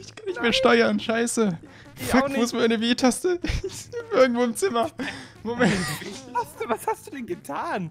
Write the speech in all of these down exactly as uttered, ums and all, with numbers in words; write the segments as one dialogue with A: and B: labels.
A: Ich kann nicht mehr steuern, scheiße.
B: Ich
A: Fuck,
B: auch
A: wo ist
B: nicht.
A: meine W-Taste? Ich bin irgendwo im Zimmer. Moment.
B: Was hast du, was hast du denn getan?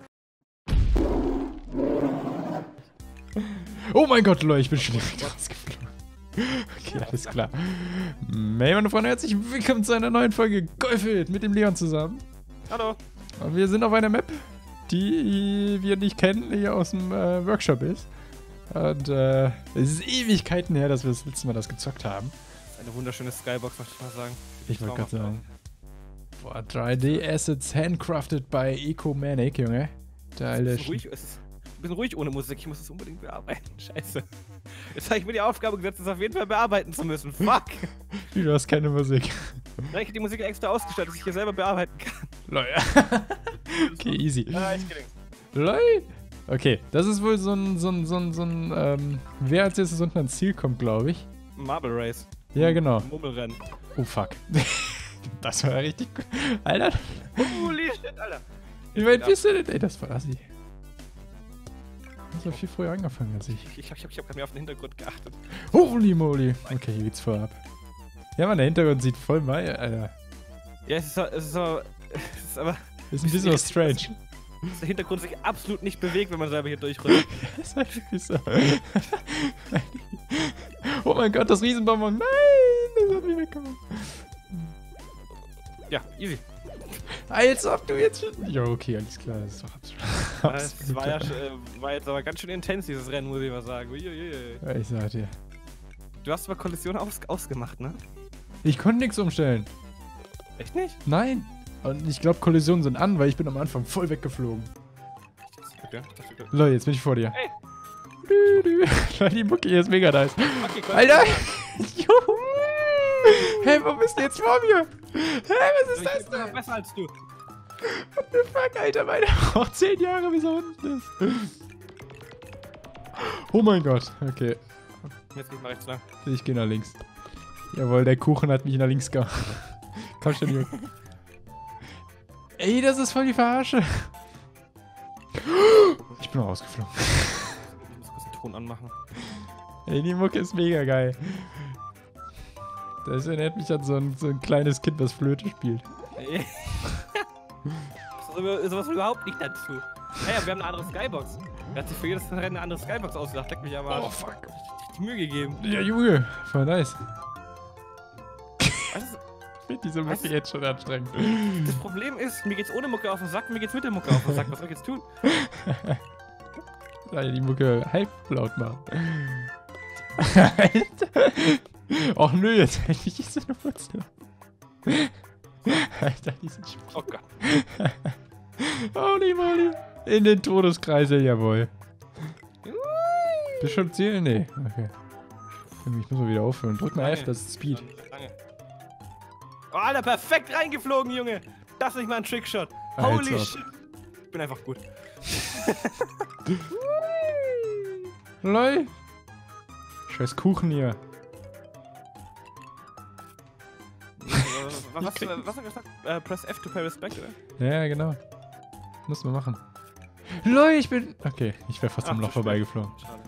A: Oh mein Gott, Leute, ich bin schon direkt rausgeflogen. Okay, alles klar. Hey, meine Freunde, herzlich willkommen zu einer neuen Folge Golfield mit dem Leon zusammen.
B: Hallo.
A: Und wir sind auf einer Map, die wir nicht kennen, die hier aus dem äh, Workshop ist. Und äh, es ist Ewigkeiten her, dass wir das letzte Mal das gezockt haben.
B: Eine wunderschöne Skybox, möchte ich mal sagen.
A: Ich wollte gerade sagen. Boah, drei D-Assets handcrafted by Ecomanic, Junge. Der alte
B: Es ist ruhig, es ist ein bisschen ruhig ohne Musik, ich muss es unbedingt bearbeiten. Scheiße. Jetzt habe ich mir die Aufgabe gesetzt, es auf jeden Fall bearbeiten zu müssen. Fuck!
A: Wie, du hast keine Musik.
B: Nein, ich habe die Musik extra ausgestellt, dass ich hier selber bearbeiten kann.
A: Lol. Okay, easy.
B: Ah, ich gelingt.
A: Lol. Okay, das ist wohl so ein, so ein, so ein, so ein, ähm, wer als erstes unter ein Ziel kommt, glaube ich.
B: Marble Race.
A: Ja, genau.
B: Murmelrennen.
A: Oh, fuck. Das war richtig gut. Alter.
B: Holy shit, Alter.
A: Wie weit bist du denn? Ey, das war assi. Du hast ja viel früher angefangen als ich.
B: Ich, ich, ich, ich habe gerade mehr auf den Hintergrund geachtet.
A: Holy moly. Okay, hier geht's voll ab. Ja, Mann, der Hintergrund sieht voll mal, Alter.
B: Ja, es ist so, es ist so, es ist aber...
A: Ist ein bisschen strange.
B: Dass der Hintergrund sich absolut nicht bewegt, wenn man selber hier durchrollt.
A: Das ist halt wirklich so. Oh mein Gott, das Riesenbonbon. Nein, das hat mich weggekommen.
B: Ja, easy.
A: Als ob du jetzt schon... Ja, okay, alles klar. Das ist doch absolut...
B: Das war, ja, äh, war jetzt aber ganz schön intens, dieses Rennen, muss ich mal sagen. Uiuiui.
A: Ja, ich sag dir.
B: Du hast aber Kollision aus ausgemacht, ne?
A: Ich konnte nichts umstellen.
B: Echt nicht?
A: Nein. Und ich glaube, Kollisionen sind an, weil ich bin am Anfang voll weggeflogen.
B: Okay, das ist gut.
A: Leute, jetzt bin ich vor dir.
B: Hey.
A: Dü, dü. Die Mucke hier ist mega nice.
B: Okay, komm.
A: Alter! Juhu! Hey, wo bist du jetzt vor mir? Hey, was ist
B: Ich
A: das
B: bin
A: denn?
B: besser als du.
A: What the fuck, Alter? Meine braucht zehn Jahre, bis er unten ist. Oh mein Gott. Okay,
B: Jetzt geh ich mal rechts lang.
A: ich gehe nach links. Jawohl, der Kuchen hat mich nach links gemacht. Komm schon, Junge. Ey, das ist voll die Verarsche. Ich bin rausgeflogen.
B: Ich muss kurz den Ton anmachen.
A: Ey, die Mucke ist mega geil. Das erinnert mich an so ein, so ein kleines Kind, was Flöte spielt.
B: So, sowas überhaupt nicht dazu. Naja, wir haben eine andere Skybox. Er hat sich für jedes Rennen eine andere Skybox ausgedacht. Leck mich aber.
A: Oh, fuck.
B: Die Mühe gegeben.
A: Ja, Junge, voll nice.
B: Also,
A: Ich finde diese Mucke
B: Was?
A: jetzt schon anstrengend.
B: das Problem ist, mir geht's ohne Mucke auf den Sack, mir geht's mit der Mucke auf den Sack. Was soll ich jetzt tun?
A: Soll ich die Mucke halb laut machen? Alter. Och nö, jetzt hätte ich diese Nummer zu. Alter, diesen Spaß.
B: Oh Gott.
A: Holy moly. In den Todeskreisel, jawohl. Bist schon im Ziel? Nee. Okay. Ich muss mal wieder aufhören. Drück mal F, das ist Speed.
B: Lange. Oh, Alter, perfekt reingeflogen, Junge. Das ist nicht mal ein Trickshot.
A: Als
B: Holy
A: ob.
B: shit. Ich bin einfach gut.
A: Lol. Scheiß Kuchen hier.
B: was, was, was hat er gesagt? Äh, press F to pay respect, oder?
A: Ja, genau. Muss man machen. Lol, ich bin... Okay, ich wäre fast
B: Ach,
A: am
B: zu
A: Loch
B: spät.
A: vorbeigeflogen.
B: Schade.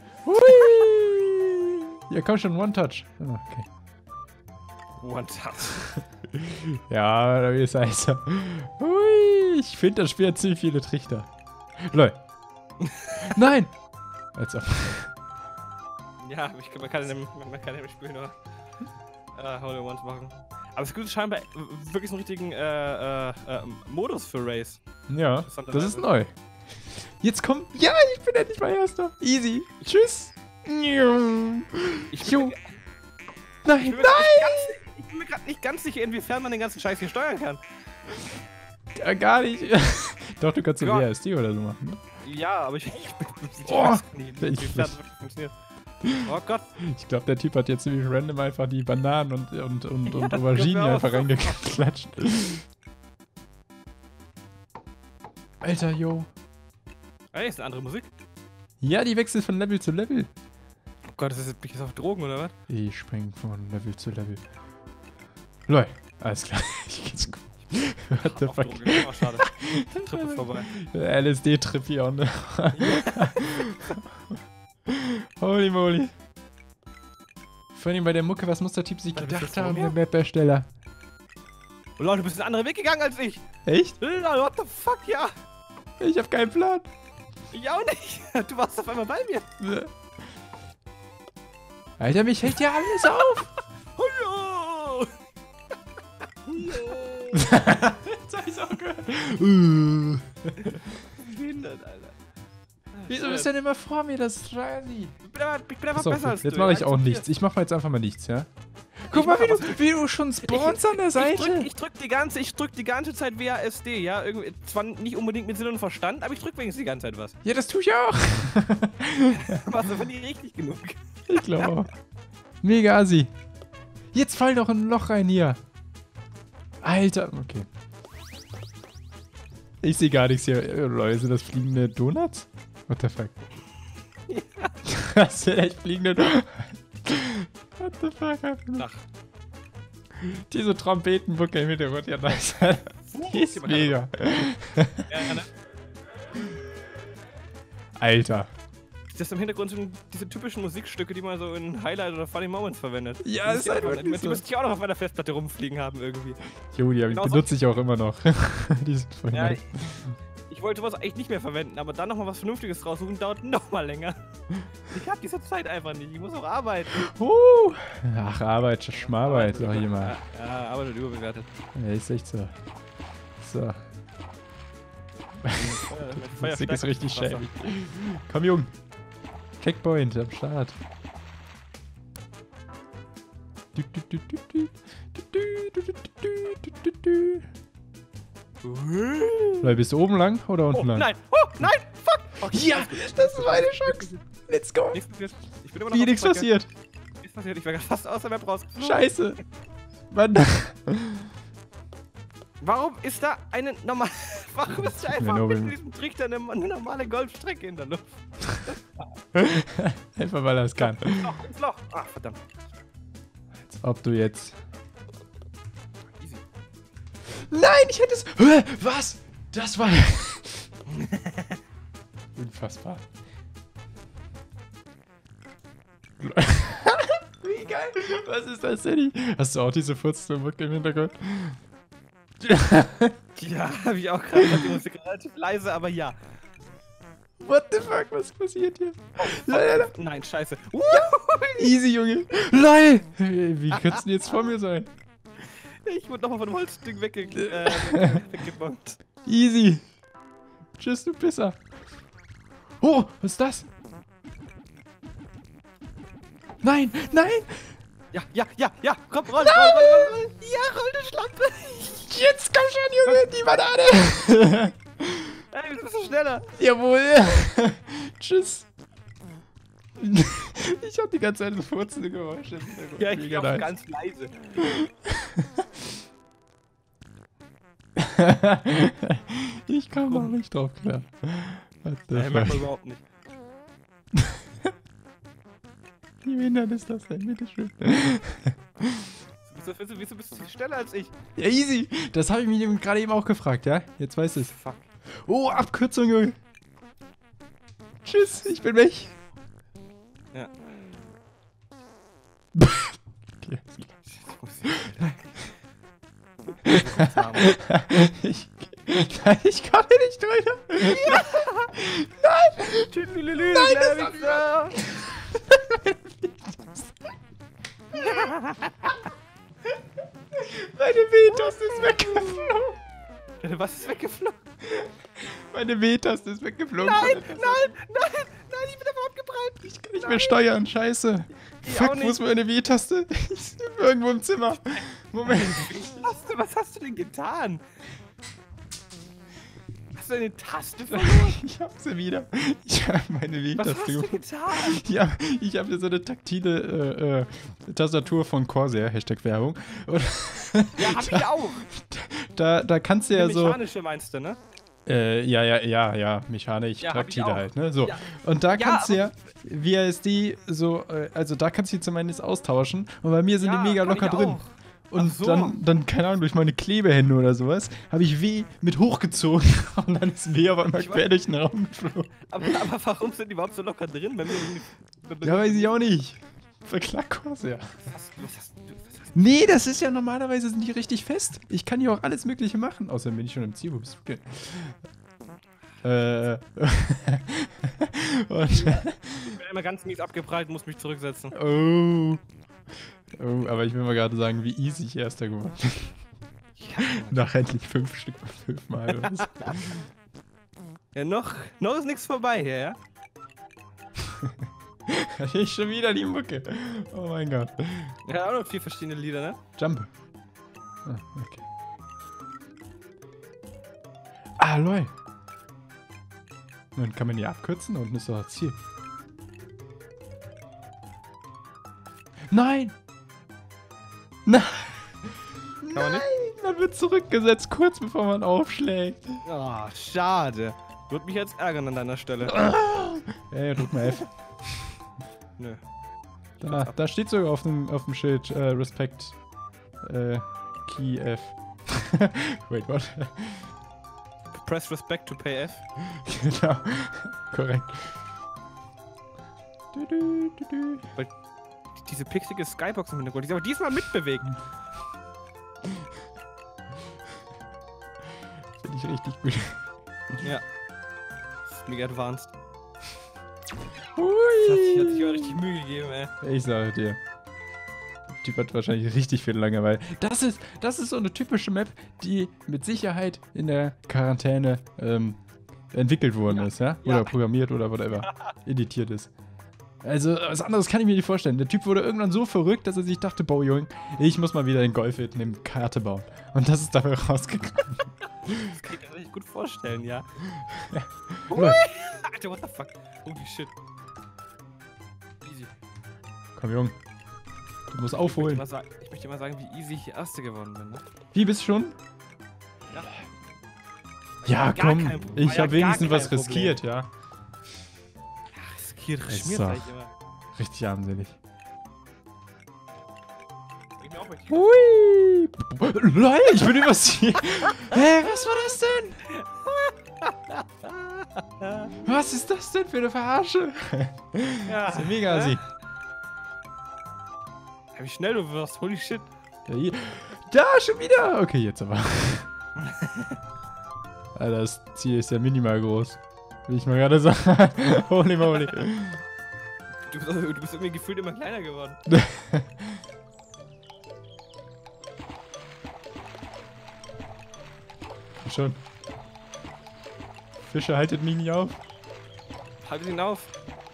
A: Hui! Ja, komm schon, One-Touch. Ah, okay.
B: One touch.
A: Ja, da ist heißer. Hui! Ich finde, das Spiel hat ziemlich viele Trichter. Lol. Nein! Als ob.
B: Ja, ich, man kann in dem, man kann in dem Spiel nur äh, Hole-in-Ones machen. Aber es gibt scheinbar wirklich so einen richtigen äh, äh, äh, Modus für Race.
A: Ja, das ist neu. Jetzt kommt... Ja, ich bin endlich mal Erster. Easy. Tschüss.
B: Ich
A: Jo.
B: bin,
A: Nein,
B: ich bin mir
A: nein!
B: ganz- ich bin mir gerade nicht ganz sicher, inwiefern man den ganzen Scheiß hier steuern kann.
A: Ja, gar nicht. Doch, du kannst so
B: Ja.
A: W A S D oder so machen. Ne?
B: Ja, aber ich, ich, bin- ich
A: Oh,
B: weiß nicht,
A: ich-
B: inwiefern das wirklich funktioniert. Oh Gott.
A: Ich glaube, der Typ hat jetzt ziemlich random einfach die Bananen und, und, und,
B: Ja,
A: und
B: das
A: Auberginen
B: glaub ich
A: einfach
B: auch.
A: reingeklatscht. Alter, yo.
B: Ey, ist eine andere Musik.
A: Ja, die wechselt von Level zu Level.
B: Oh Gott, das ist bin ich jetzt auf Drogen oder was?
A: Ich spring von Level zu Level. Lol, alles klar. Ich geht's gut. What the
B: Auf
A: fuck?
B: Drogen. Oh, schade. Der Trip ist vorbei.
A: L S D-Trip hier on. Holy moly. Vor allem bei der Mucke, was muss der Typ sich
B: Was,
A: gedacht
B: bist du
A: haben,
B: vor
A: der
B: mir?
A: Map-Ersteller?
B: Oh, Leute, du bist einen anderen Weg gegangen als ich.
A: Echt?
B: Alter, what the fuck, ja.
A: Ich hab keinen Plan.
B: Ich auch nicht. Du warst auf einmal bei mir.
A: Alter, mich hält ja alles auf.
B: Hallo.
A: Jetzt hab ich's auch gehört. Uh.
B: Behindert, Alter.
A: Wieso bist du denn immer vor mir? Das ist Rasi.
B: Ich bin einfach, ich bin einfach
A: Pass auf,
B: besser als
A: jetzt
B: du.
A: mache ich
B: ja,
A: auch
B: akzeptier.
A: nichts. Ich mache jetzt einfach mal nichts, ja? Guck
B: Ich
A: mal,
B: mach
A: wie du,
B: was.
A: wie du schon spawnst an der
B: Ich
A: Seite.
B: drück, ich drück die ganze, ich drück die ganze Zeit W A S D, ja? Irgendwie, zwar nicht unbedingt mit Sinn und Verstand, aber ich drück wenigstens die ganze Zeit was.
A: Ja, das tue ich auch.
B: Machst du von dir richtig genug.
A: Ich glaube auch. Mega assi. Jetzt fall doch in ein Loch rein hier. Alter, okay. Ich sehe gar nichts hier. Äh, Leute, sind das fliegende Donuts? What the fuck?
B: Ja.
A: Das sind echt fliegende Donuts. What the fuck? Einfach nur.
B: Ach.
A: Diese Trompetenbucke im Hintergrund, ja nice. Die ist
B: Gib mal
A: mega.
B: Ja, ne?
A: Alter.
B: Das im Hintergrund sind diese typischen Musikstücke, die man so in Highlight oder Funny Moments verwendet.
A: Ja,
B: die
A: ist
B: müsste ich
A: halt
B: auch-
A: wirklich
B: Die, die
A: so.
B: müsste ich auch noch auf meiner Festplatte rumfliegen haben irgendwie.
A: Jo, die
B: Genauso-
A: benutze ich auch immer noch. Die sind voll
B: Ja,
A: nice.
B: ich, ich wollte sowas echt nicht mehr verwenden, aber dann nochmal was Vernünftiges raussuchen, dauert nochmal länger. Ich hab diese Zeit einfach nicht, ich muss auch arbeiten.
A: Uh. Ach, Arbeit, Schmarbeit, sag ich mal.
B: Ja, ja, Arbeit wird überbewertet.
A: Ja, ist echt so. So.
B: Äh,
A: Musik ist richtig
B: Wasser.
A: schäbig. Komm, Jung. Checkpoint am Start. Du, du, du, du, du. Du, du, du, du, du, du, du. Leute, bist du oben lang oder unten
B: Oh,
A: lang?
B: nein! Oh, nein! Fuck! Okay,
A: Ja,
B: alles gut.
A: das ist meine Chance. Let's go.
B: Nichts passiert. Ich bin immer noch
A: Wie
B: auf
A: nichts
B: der Strecke.
A: passiert.
B: Nichts passiert. Ich wäre fast aus der Map raus.
A: Scheiße. Mann.
B: Warum ist da eine normale. Warum ist da einfach
A: nur
B: mit
A: wegen-
B: diesem Trichter eine, eine normale Golfstrecke in der Luft?
A: Einfach weil er es kann.
B: Ins Loch, ins Loch. Ach, verdammt.
A: Als ob du jetzt...
B: Easy.
A: Nein, ich hätte es... Hä? Was? Das war... Unfassbar. Wie geil. Was ist das denn? Hast du auch diese Furzmucke im Hintergrund?
B: Ja, hab ich auch gerade. Die Musik relativ leise, aber ja.
A: What the fuck? Was passiert hier?
B: Nein, scheiße.
A: Easy, Junge. Lol. Wie könntest du jetzt vor mir sein?
B: Ich wurde nochmal von dem Holzding wegge äh, wegge- weggebombt.
A: Easy. Tschüss, du Pisser. Oh, was ist das? Nein, nein.
B: Ja, ja, ja, ja. Komm, roll, roll, roll, roll, roll. Ja, roll, du Schlampe.
A: Jetzt komm schon, Junge, die Banane.
B: Ey, du bist so schneller.
A: Jawohl. Tschüss. Ich hab die ganze Zeit so furzende Geräusche im Hintergrund.
B: Ja, ich
A: Mega
B: auch
A: nice.
B: ganz leise.
A: Ich komm noch nicht drauf klar. What the
B: Nein, mach mal
A: fuck?
B: überhaupt nicht.
A: Wie behindert ist das denn? Bitteschön.
B: Wieso, wieso, wieso bist du viel schneller als ich?
A: Ja, easy. Das habe ich mich eben gerade eben auch gefragt, ja? Jetzt weißt du es.
B: Fuck.
A: Oh, Abkürzung, Junge. Tschüss, ich bin weg.
B: Ja.
A: Okay.
B: Ich
A: Ich, nein, ich komme nicht drüber. Ja. Nein.
B: Tüdelülü,
A: Nein,
B: kleiner
A: das hab ich
B: Wichser.
A: Meine W-Taste ist weggeflogen.
B: Was ist weggeflogen?
A: Meine W-Taste ist weggeflogen.
B: Nein,
A: von der
B: nein,
A: Taste.
B: nein, nein, ich bin aber abgebrannt.
A: Ich kann nicht mehr steuern, scheiße.
B: Ich
A: Fuck,
B: auch
A: wo
B: nicht.
A: ist meine W-Taste? Ich bin irgendwo im Zimmer. Moment.
B: Was hast du, was hast du denn getan? Hast du eine Taste verloren?
A: Ich hab sie wieder. Ich hab meine
B: Was hast
A: W-Taste
B: du
A: gefunden.
B: getan?
A: Ja, ich habe hier so eine taktile äh, äh, Tastatur von Corsair, Hashtag Werbung. Und
B: Ja, hab ich auch.
A: da, da kannst du ja
B: Die
A: so.
B: mechanische meinst du, ne?
A: Äh, ja, ja, ja, ja, mechanisch,
B: Ja, hab ich
A: taktile
B: auch.
A: halt, ne? So.
B: Ja.
A: Und da
B: Ja,
A: kannst du
B: aber-
A: ja W A S D so, äh, also da kannst du die zumindest austauschen. Und bei mir sind
B: Ja,
A: die mega
B: kann ich
A: locker drin.
B: auch.
A: Und
B: Ach so.
A: dann, dann, keine Ahnung, durch meine Klebehände oder sowas, habe ich W mit hochgezogen und dann ist W auf einmal
B: Ich
A: quer durch den Raum geflogen.
B: Aber, aber warum sind die überhaupt so locker drin? Bei mir sind die, bei
A: Ja, weiß ich auch nicht. Verklagkurs, ja.
B: Was hast du, was hast du, was hast
A: Nee, das ist ja normalerweise sind die richtig fest. Ich kann hier auch alles Mögliche machen. Außerdem bin ich schon im Ziel. Wo bist du denn? Äh. Und.
B: Ich bin einmal ganz mies abgeprallt, muss mich zurücksetzen.
A: Oh. Oh, aber ich will mal gerade sagen, wie easy ich erster geworden bin.
B: Ja,
A: Nach endlich fünf Stück mal fünfmal. Oder so.
B: ja noch, noch ist nichts vorbei hier, ja?
A: Ich schon wieder die Mucke. Oh mein Gott.
B: Ja, auch noch vier verschiedene Lieder, ne?
A: Jump. Ah, okay. Ah, lol. Dann kann man die abkürzen und ist doch das Ziel. Nein! Nein!
B: Kann man nicht?
A: Nein! Man wird zurückgesetzt, kurz bevor man aufschlägt.
B: Oh, schade. Würde mich jetzt ärgern an deiner Stelle.
A: Ey, drück mal F.
B: Nö.
A: Da, da steht sogar auf dem, auf dem Schild äh, Respect äh, Key F. Wait, what?
B: Press respect to pay F.
A: Genau. Korrekt. Du, du, du, du.
B: Diese pixige Skybox im Hintergrund, die ist aber diesmal mitbewegt.
A: Finde ich richtig gut.
B: Ja. Das ist mega advanced.
A: Hui.
B: Das hat sich, hat sich aber richtig Mühe gegeben, ey.
A: Ich sage dir. Der Typ hat wahrscheinlich richtig viel Langeweile. Das ist, das ist so eine typische Map, die mit Sicherheit in der Quarantäne ähm, entwickelt worden
B: Ja.
A: ist, ja? Oder
B: Ja.
A: programmiert oder whatever. Editiert ist. Also, was anderes kann ich mir nicht vorstellen. Der Typ wurde irgendwann so verrückt, dass er sich dachte, boah, Junge, ich muss mal wieder in Golf mit Karte bauen. Und das ist dabei rausgekommen.
B: Das kann ich mir richtig gut vorstellen, ja.
A: Ja.
B: Ui! Alter, what the fuck? Holy shit. Easy.
A: Komm, Junge. Du musst
B: Ich
A: aufholen.
B: möchte, mal sagen, ich möchte mal sagen, wie easy ich Erste geworden bin, ne?
A: Wie, bist du schon?
B: Ja.
A: Ja,
B: Gar
A: komm.
B: kein Pro-
A: Ich
B: war ja
A: habe wenigstens
B: gar
A: was
B: kein Problem.
A: riskiert, ja.
B: Riskiert,
A: Ist
B: schmiert,
A: so.
B: sag ich immer.
A: Richtig armselig.
B: Ich mir auch richtig.
A: Hui! Lol, ich bin übers Ziel. Hä, was war das denn? Was ist das denn für eine Verarsche?
B: Ja.
A: Das ist ja mega
B: Hä?
A: assi.
B: Ja, wie schnell du wirst, holy shit.
A: Ja, hier. Da, schon wieder. Okay, jetzt aber. Alter, das Ziel ist ja minimal groß. Will ich mal gerade sagen. Holy moly.
B: Du bist, du bist irgendwie gefühlt immer kleiner geworden.
A: Schon. Fische, haltet mich nicht auf.
B: Haltet ihn auf.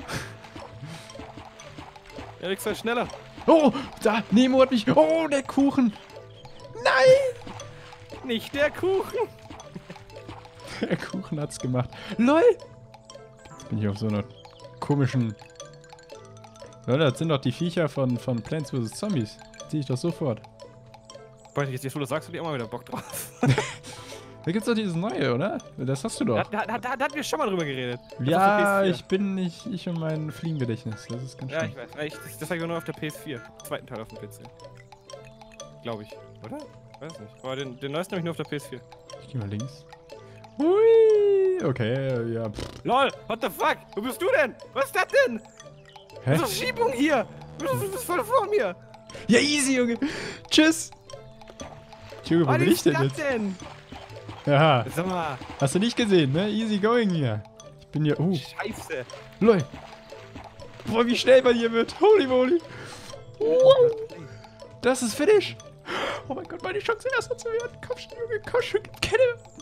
B: Erik, sei schneller.
A: Oh, da, Nemo hat mich. Oh, der Kuchen. Nein.
B: Nicht der Kuchen.
A: Der Kuchen hat's gemacht. LOL! Jetzt bin ich auf so einer komischen... Leute, das sind doch die Viecher von, von Plants versus. Zombies. Sehe ich doch sofort.
B: Boah, jetzt, jetzt wo du sagst, hab ich auch mal wieder Bock drauf.
A: Da gibt's doch dieses neue, oder? Das hast du
B: Da,
A: doch.
B: da, da, da hatten wir schon mal drüber geredet. Das ist
A: Ja,
B: auf der P S vier.
A: ich bin nicht... Ich und mein Fliegengedächtnis. Das ist ganz
B: Ja,
A: schön.
B: ich weiß. Ja, Ich, das das habe ich nur auf der P S vier. Zweiten Teil auf dem P C. Glaube ich. Oder? Weiß nicht. Aber den, den neuesten habe ich nur auf der P S vier.
A: Ich geh mal links. Hui! Okay, ja. Pff.
B: LOL, what the fuck? Wo bist du denn? Was ist das denn?
A: Hä?
B: Was ist Schiebung hier? Du bist voll vor mir.
A: Ja, easy, Junge. Tschüss. Junge, wo
B: Was
A: bin ich
B: ist
A: denn
B: das
A: jetzt?
B: denn?
A: Ja,
B: Sag mal.
A: hast du nicht gesehen, ne? Easy going hier. Ich bin hier... Oh,
B: Scheiße.
A: lol. Boah, wie schnell man hier wird. Holy moly. Wow. Das ist Finish. Oh mein Gott, meine Chance, erster zu werden. Komm schon, Junge, komm schon, Kette.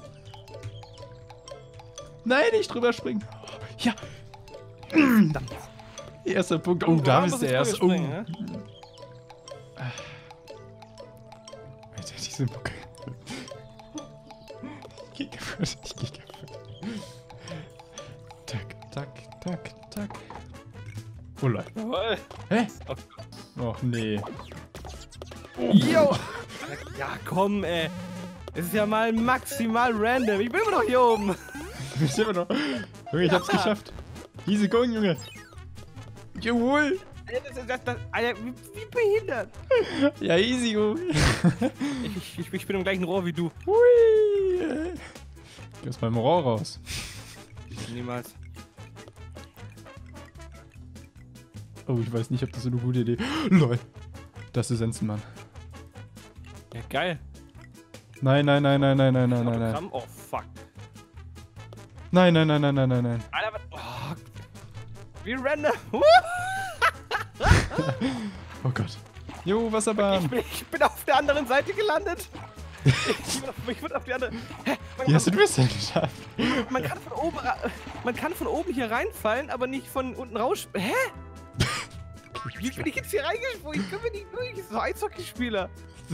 A: Nein, nicht drüber springen. Ja.
B: Verdammt.
A: Erster Punkt. Oh,
B: Komm,
A: da
B: woran
A: ist
B: muss
A: der
B: ich
A: erste.
B: drüber
A: Oh.
B: springen, ne?
A: Alter, diese Mucke. Ich geh kaputt, ich geh kaputt. Tak, tak, tak, tak. Oh lol.
B: Jawohl.
A: Hä?
B: Oh.
A: Och nee.
B: Jo. Ja, komm, ey. Es ist ja mal maximal random. Ich bin immer noch hier oben.
A: Du bist immer noch. Junge, ich hab's
B: Ja.
A: geschafft. Easy going, Junge. Jawohl.
B: Ey, Das, ist- das, das, Alter, wie, wie behindert.
A: Ja, easy, Junge.
B: Ich, ich, ich bin im gleichen Rohr wie du.
A: Hui. Geh aus meinem Rohr raus.
B: Niemals.
A: Oh, ich weiß nicht, ob das so eine gute Idee ist. Lol. Das ist Sensenmann.
B: Ja, geil.
A: Nein, nein, nein, nein, nein, nein, nein, nein, nein.
B: Oh, fuck.
A: Nein, nein, nein, nein, nein, nein, nein.
B: Alter, was? Oh. Wie random.
A: Oh Gott. Jo, Wasserbahn.
B: Ich bin, ich bin auf der anderen Seite gelandet. Ich bin auf, ich bin auf die andere. Hä? Man,
A: Wie hast du das denn geschafft?
B: man, kann von oben, ra- man kann von oben hier reinfallen, aber nicht von unten raus. Hä? Wie bin ich jetzt hier reingesprungen? Ich komme nicht durch. Ich bin so Eishockeyspieler.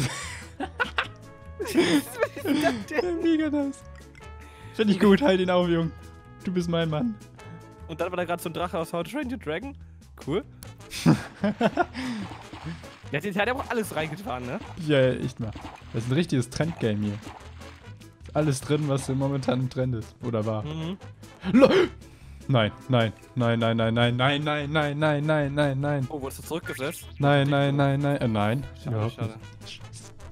B: Was ist das denn?
A: Mega nice. Finde ich gut, halt ihn auf, Jung. Du bist mein Mann.
B: Und dann war da gerade so ein Drache aus How to Train Your Dragon. Cool. Der hat, der hat ja auch alles reingetan, ne?
A: Ja, echt mal. Das ist ein richtiges Trendgame hier. Ist alles drin, was momentan im Trend ist. Oder war.
B: Mhm.
A: LOL! Nein, nein, nein, nein, nein, nein, nein, nein, nein, nein, nein, nein, nein.
B: Oh, wurdest du zurückgesetzt?
A: Nein, nein, nein, nein, äh, nein.
B: Schade,
A: Überhaupt
B: schade.
A: nicht.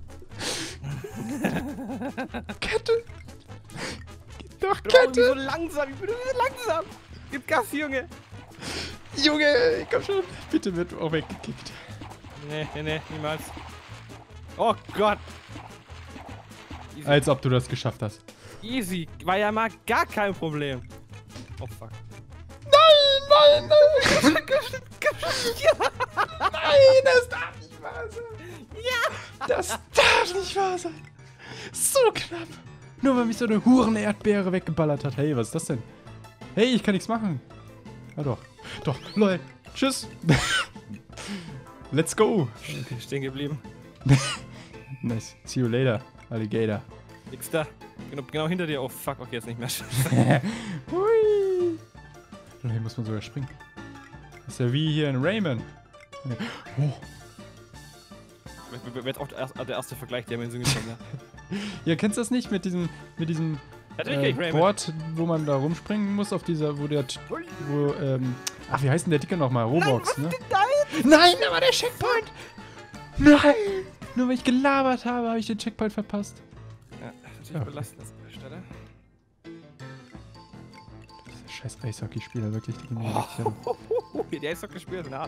A: Kette! Gib doch,
B: Ich bin irgendwie
A: Kette!
B: so langsam, ich bin so langsam. Gib Gas, Junge.
A: Junge, komm schon. Bitte wird auch weggekickt.
B: Nee, nee, nee, niemals. Oh Gott. Easy.
A: Als ob du das geschafft hast.
B: Easy. War ja mal gar kein Problem. Oh fuck.
A: Nein, nein, nein! Nein, das darf nicht wahr sein! Ja! Das darf nicht wahr sein! So knapp! Nur weil mich so eine Huren-Erdbeere weggeballert hat. Hey, was ist das denn? Hey, ich kann nichts machen. Ah doch. Doch, lol. Tschüss. Let's go.
B: Okay, stehen geblieben.
A: Nice. See you later, Alligator.
B: Nix da. Genau, genau hinter dir. Oh fuck, okay, jetzt nicht mehr.
A: Hui. Und hier muss man sogar springen. Das ist ja wie hier in Rayman. Oh.
B: Wäre jetzt auch der erste, der erste Vergleich, der mir in den Sinn gekommen wäre.
A: Ja, kennst du das nicht mit diesem, mit diesem
B: Natürlich
A: äh,
B: kenn ich Rayman.
A: Board, wo man da rumspringen muss auf dieser, wo der, wo, ähm, ach, wie heißt denn der Dicke nochmal? Roblox,
B: Nein,
A: ne?
B: was denn
A: Nein, aber der Checkpoint! Nein! Nur weil ich gelabert habe, habe ich den Checkpoint verpasst.
B: Ja, natürlich
A: Ja.
B: belastend an der Stelle.
A: Diese scheiß Eishockeyspieler, wirklich, die gehen mir
B: Oh,
A: richtig an.
B: die Eishockey gespielt, na.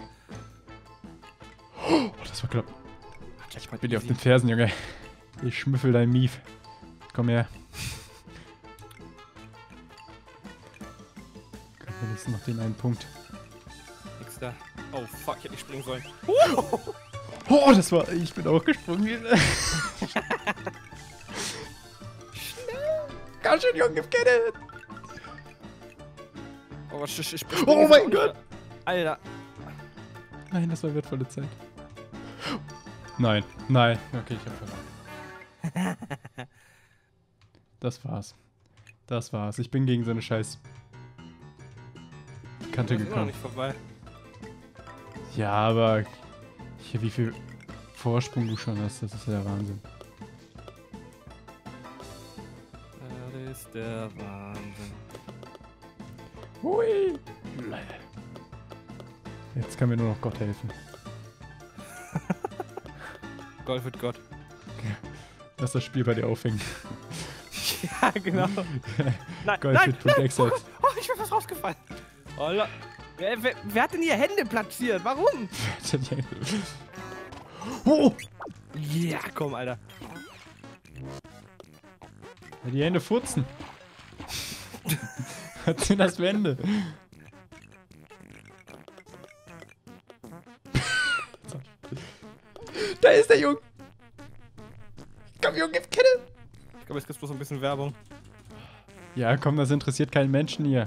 A: Oh, das war knapp.
B: Ich
A: Ich bin dir auf den Fersen, Junge. Ich schmüffel dein Mief. Komm her. Wenigstens noch den einen Punkt.
B: Nix da. Oh fuck, ich hätte nicht springen sollen.
A: Oh, das war. Ich bin auch gesprungen. Komm schon, Junge, gib Kette!
B: Oh, ich, ich, ich
A: Oh mein Gott!
B: Alter.
A: Nein, das war wertvolle Zeit. Nein, nein. Okay, ich hab verloren. Das war's. Das war's. Ich bin gegen so eine scheiß Kante
B: Das ist immer noch
A: gekommen.
B: nicht vorbei.
A: Ja, aber hier, wie viel Vorsprung du schon hast, das ist ja der Wahnsinn.
B: Das ist der Wahnsinn.
A: Hui! Jetzt kann mir nur noch Gott helfen.
B: Golf mit Gott.
A: Lass das Spiel bei dir aufhängen.
B: Ja, genau. Nein,
A: Golf
B: nein,
A: mit Punkt
B: nein.
A: Exit.
B: Oh, ich bin fast rausgefallen. Oh, la- wer, wer, wer hat denn hier Hände platziert? Warum?
A: Oh!
B: Ja, komm, Alter.
A: Ja, die Hände furzen. Hat sie das Wände? Da ist der Junge! Komm, Junge, gib Kette!
B: Ich glaube, jetzt gibt's bloß ein bisschen Werbung.
A: Ja, komm, das interessiert keinen Menschen hier.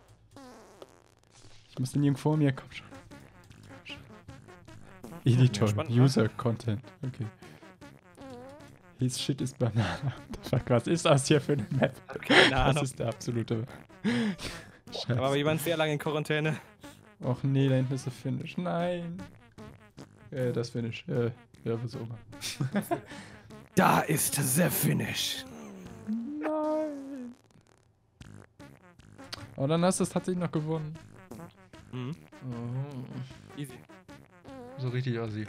A: Ich muss den Jungen vor mir, komm schon. Komm schon. Editor,
B: spannend, ne?
A: User Content, okay. His shit is Banana. Fuck, was ist das hier für eine Map?
B: Keine
A: Das
B: Ahnung.
A: ist der absolute
B: Da war aber
A: Scheiße.
B: jemand sehr lange in Quarantäne.
A: Och nee, da hinten ist der Finish. Nein. Äh, das Finish. Äh, ja, was auch immer.
B: Da ist der Finish.
A: Nein. Oh, dann hast du es tatsächlich noch gewonnen.
B: Mhm.
A: Oh,
B: Easy.
A: so richtig assi.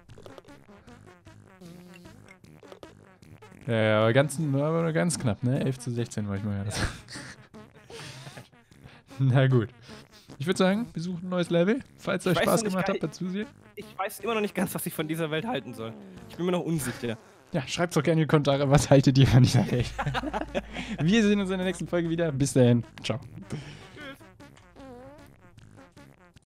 A: Ja, ja, aber ganz, aber nur ganz knapp, ne? elf zu sechzehn war ich mal. Ja. Na gut. Ich würde sagen, wir suchen ein neues Level. Falls es euch
B: Ich weiß
A: Spaß
B: noch nicht
A: gemacht
B: gar
A: hat beim Zusehen.
B: Ich weiß immer noch nicht ganz, was ich von dieser Welt halten soll. Ich bin mir noch unsicher.
A: Ja, schreibt doch gerne in die Kommentare, was haltet ihr von dieser Welt. Wir sehen uns in der nächsten Folge wieder. Bis dahin. Ciao.